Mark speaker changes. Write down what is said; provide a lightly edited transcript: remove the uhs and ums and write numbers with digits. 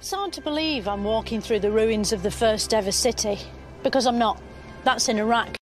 Speaker 1: It's hard to believe I'm walking through the ruins of the first ever city, because I'm not. That's in Iraq.